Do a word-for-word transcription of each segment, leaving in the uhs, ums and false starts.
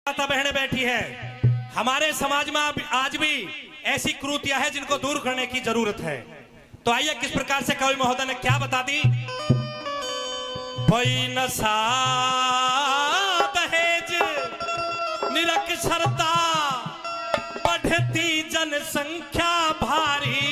माता बहनें बैठी है। हमारे समाज में आज भी ऐसी क्रूतियां हैं जिनको दूर करने की जरूरत है। तो आइए किस प्रकार से कवि महोदय ने क्या बता दी। कोई नशा दहेज निरक्षरता बढ़ती जनसंख्या भारी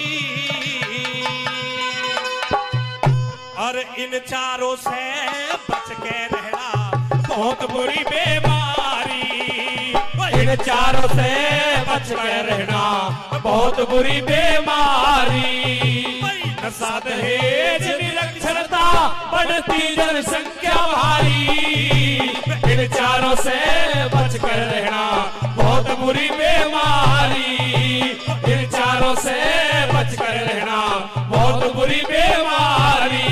और इन चारों से बच के रहना बहुत बुरी बीमारी। इन चारों से बच के रहना बहुत बुरी बीमारी। नशा दहेज निरक्षरता बढ़ती जनसंख्या भारी। इन चारों से बच कर रहना बहुत बुरी बीमारी। इन चारों से बच कर रहना बहुत बुरी बीमारी।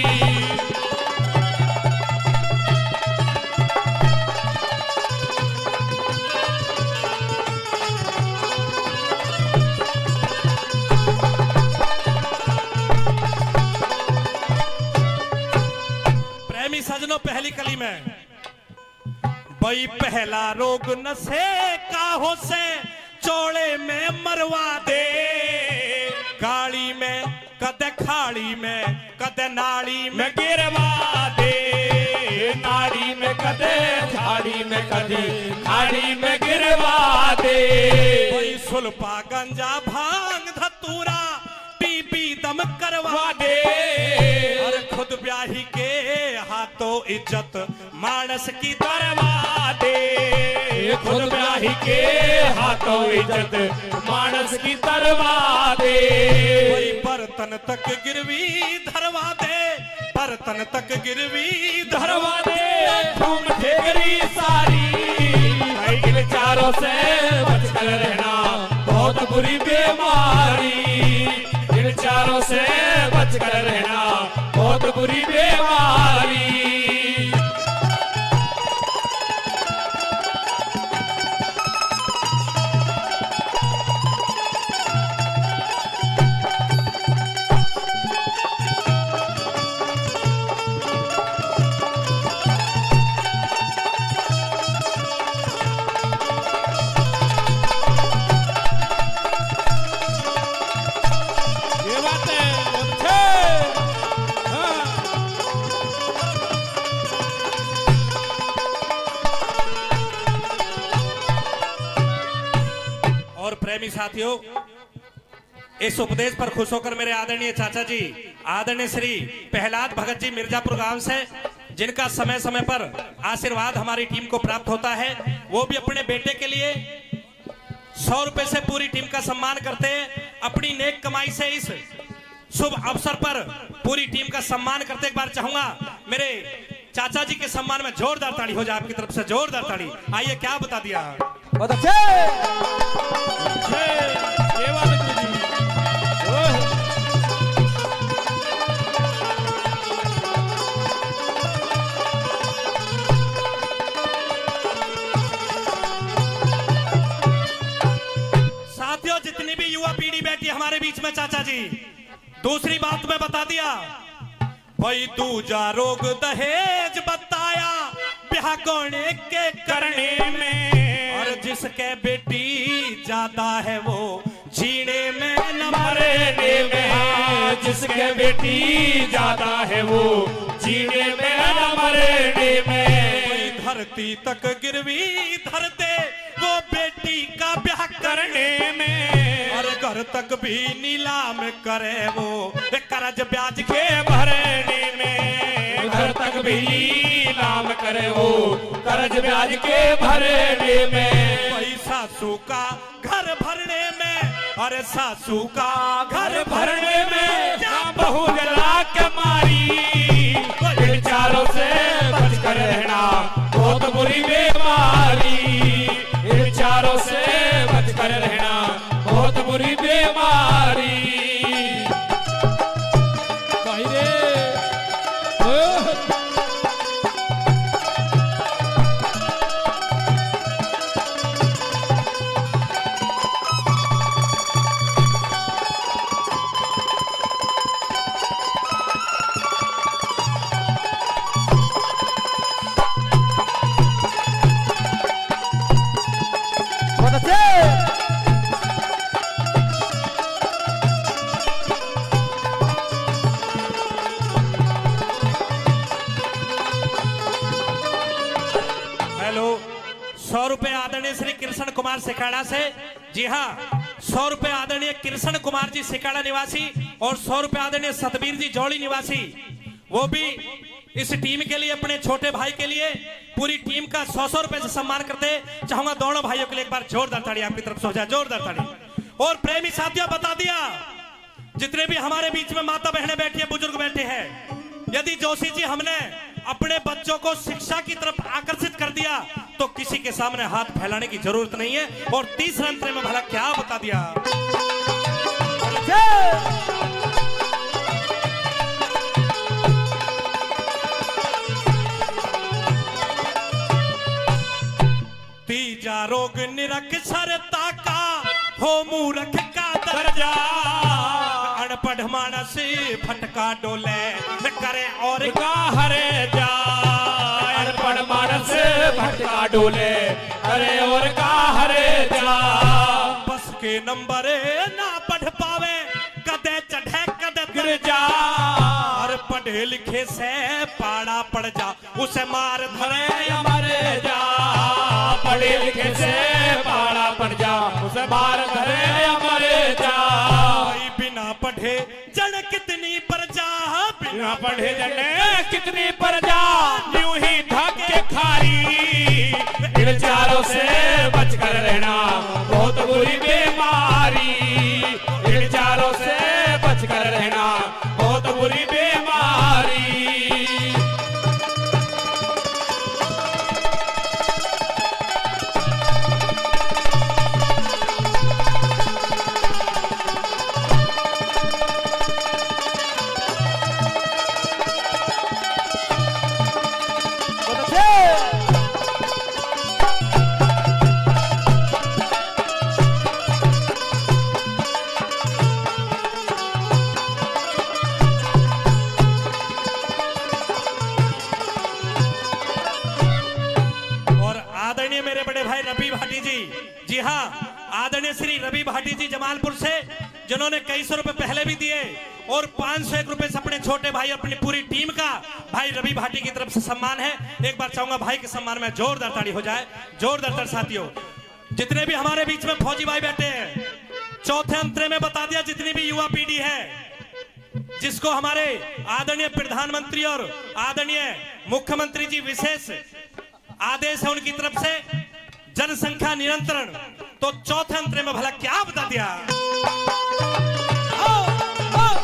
सजनों पहली कली में भाई पहला रोग नशे का हो से चौड़े में मरवा दे। गाड़ी में कदे खाड़ी में कदे नाड़ी में गिरवा दे। नाड़ी में कदे झाड़ी में कदे खाड़ी में गिरवा दे। कोई सुल्फा गंजा भांग धतूरा टीपी दम करवा दे। और खुद ब्याही के हाथों इज्जत मानस की तरवा दे। खुद ब्याही के हाथों इज्जत मानस की तरवा दे। कोई बर्तन तक गिरवी धरवा दे। बर्तन तक गिरवी धरवा दे। घूम ठेकरी सारी। इन चारों से बच कर रहना बहुत बुरी बीमारी। इन चारों से बच कर रहना बहुत बुरी बीमारी। प्रेमी साथियों, इस उपदेश पर खुश होकर मेरे आदरणीय चाचा जी आदरणीय श्री प्रहलाद भगत जी मिर्जापुर गांव से, जिनका समय समय पर आशीर्वाद हमारी टीम को प्राप्त होता है, वो भी अपने बेटे के लिए सौ रुपए से पूरी टीम का सम्मान करते हैं। अपनी नेक कमाई से इस शुभ अवसर पर पूरी टीम का सम्मान करते। एक बार चाहूंगा मेरे चाचा जी के सम्मान में जोरदार ताड़ी हो जाए आपकी तरफ से, जोरदार ताड़ी। आइए क्या बता दिया। बहुत अच्छे। साथियों, जितनी भी युवा पीढ़ी बैठी हमारे बीच में चाचा जी, दूसरी बात मैं बता दिया भाई। दूजा रोग दहेज बताया ब्याह कोने के करने में। और जिसके बेटी ज्यादा है वो जीने में न मरने में। जिसके बेटी ज्यादा है वो जीने में न मरने में। धरती तक गिरवी धर दे वो बेटी का ब्याह करने में। और घर तक भी नीलाम करे वो कर्ज ब्याज के भरने में। घर तक भी नीलाम करे वो कर्ज ब्याज के भरने में। भाई सासू का घर भरने में। अरे सासू का घर भरने में जहाँ बहू जला के मारी। इन चारों से बच कर रहना बहुत बुरी बीमारी। इन चारों से बच कर रहना बहुत बुरी बीमारी। हेलो, सौ रुपए आदरणीय श्री कृष्ण कुमार सिकाड़ा से। जी हाँ, सौ रुपए आदरणीय कृष्ण कुमार जी सिकाड़ा निवासी और सौ रुपए आदरणीय सतबीर जी जौली निवासी, वो भी इस टीम के लिए, अपने छोटे भाई के लिए पूरी टीम का सौ सौ रुपए से सम्मान करते। चाहूंगा दोनों भाइयों के लिए एक बार जोरदार ताड़ी आपकी तरफ से हो जाए, जोरदार ताड़ी। और प्रेमी साथियों, बता दिया जितने भी हमारे बीच में माता बहनें बैठी है, बुजुर्ग बैठे हैं, यदि जोशी जी हमने अपने बच्चों को शिक्षा की तरफ आकर्षित कर दिया तो किसी के सामने हाथ फैलाने की जरूरत नहीं है। और तीसरे अंतरे में भला क्या बता दिया। तीजा रोग निरक्षरता का हो मूर्ख का दर्जा, अनपढ़ मानस फटका डोले करे और का हरे जा। अनपढ़ मानस फटका डोले अरे और का हरे जा। बस के नंबर ना पढ़ पावे, कदे चढ़े कदे गिर जा। और पढ़े लिखे से पाड़ा पड़ जा, उसे मार धरे मरे जा। पढ़े लिखे से पाड़ा पड़ जा, उसे मार धरे मरे जा। बिना पढ़े जड़ कितनी प्रजा, बिना पढ़े जड़ कितनी प्रजा। यूं ही धक्के खारी, इन चारों से बचकर रहना बहुत बुरी बीमारी। इन चारों से बचकर रहना बहुत बुरी बीमारी। जी हाँ, आदरणीय श्री रवि भाटी जी जमालपुर से, जिन्होंने कई सौ रुपए पहले भी दिए और पांच सौ एक रुपए से अपने छोटे भाई, अपनी पूरी टीम का भाई रवि भाटी की तरफ से सम्मान है। एक बार चाहूंगा भाई के सम्मान में जोरदार ताड़ी हो जाए, जोरदार ताड़ी। साथियों, जितने भी हमारे बीच में फौजी भाई बैठे हैं, चौथे अंतरे में बता दिया, जितनी भी युवा पीढ़ी है, जिसको हमारे आदरणीय प्रधानमंत्री और आदरणीय मुख्यमंत्री जी विशेष आदेश है उनकी तरफ से, जनसंख्या नियंत्रण, तो चौथे अंतरे में भला क्या बता दिया। आओ, आओ।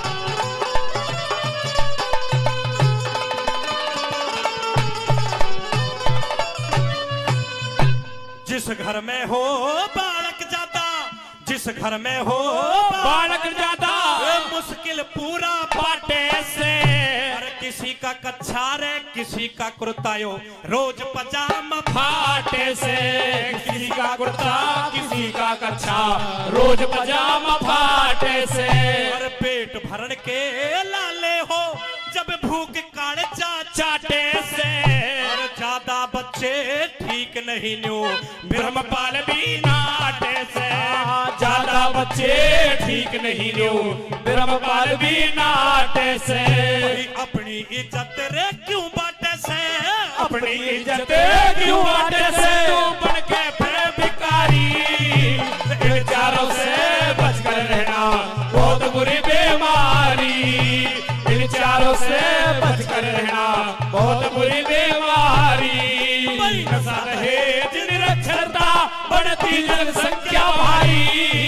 जिस घर में हो बालक जाता, जिस घर में हो बालक जाता, मुश्किल पूरा पाटे से। अरे किसी का कच्छा रे, किसी का कुर्तायो, रोज पजामा फाटे से। किसी का कुर्ता, किसी का कच्छा, रोज पजामा फाटे से। और पेट भरन के लाले हो, जब भूख काढ़े चा चाटे से। और ज्यादा बच्चे ठीक नहीं न्यू, ब्रह्मपाल भी नाटे से। ज्यादा बच्चे ठीक नहीं न्यू, ब्रह्मपाल भी नाटे से। अपनी इज्जत रे क्यों बाटे से, अपनी इज्जत क्यों बाटे से। तू बन के फिर भिखारी, इन चारों से बचकर रहना बहुत बुरी बीमारी। इन चारों से बचकर रहना बहुत बुरी बीमारी। नशा रहे निरक्षरता, बढ़ती जनसंख्या भाई।